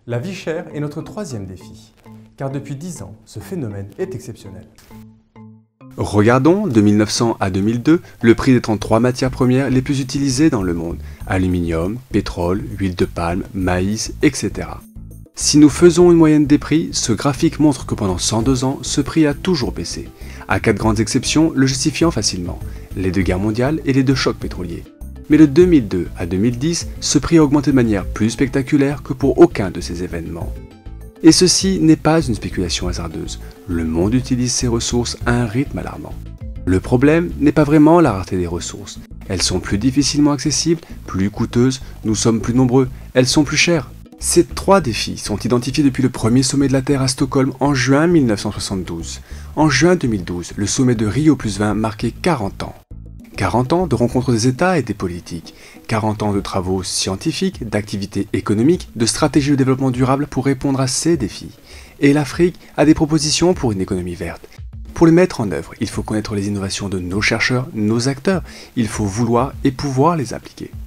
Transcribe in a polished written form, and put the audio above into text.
La vie chère est notre troisième défi, car depuis 10 ans, ce phénomène est exceptionnel. Regardons, de 1900 à 2002, le prix des 33 matières premières les plus utilisées dans le monde, aluminium, pétrole, huile de palme, maïs, etc. Si nous faisons une moyenne des prix, ce graphique montre que pendant 102 ans, ce prix a toujours baissé, à 4 grandes exceptions le justifiant facilement, les 2 guerres mondiales et les 2 chocs pétroliers. Mais de 2002 à 2010, ce prix a augmenté de manière plus spectaculaire que pour aucun de ces événements. Et ceci n'est pas une spéculation hasardeuse, le monde utilise ses ressources à un rythme alarmant. Le problème n'est pas vraiment la rareté des ressources, elles sont plus difficilement accessibles, plus coûteuses, nous sommes plus nombreux, elles sont plus chères. Ces 3 défis sont identifiés depuis le premier sommet de la Terre à Stockholm en juin 1972. En juin 2012, le sommet de Rio+20 marquait 40 ans. 40 ans de rencontres des États et des politiques, 40 ans de travaux scientifiques, d'activités économiques, de stratégies de développement durable pour répondre à ces défis. Et l'Afrique a des propositions pour une économie verte. Pour les mettre en œuvre, il faut connaître les innovations de nos chercheurs, nos acteurs, il faut vouloir et pouvoir les appliquer.